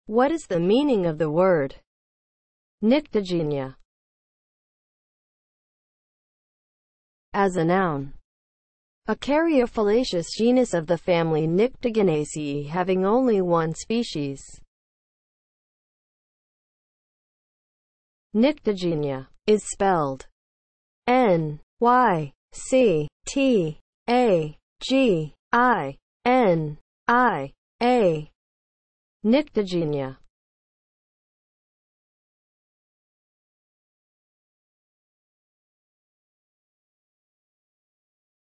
What is the meaning of the word Nyctaginia as a noun? A caryophyllaceous genus of the family Nyctaginaceae having only one species. Nyctaginia is spelled Nyctaginia. Nyctaginia.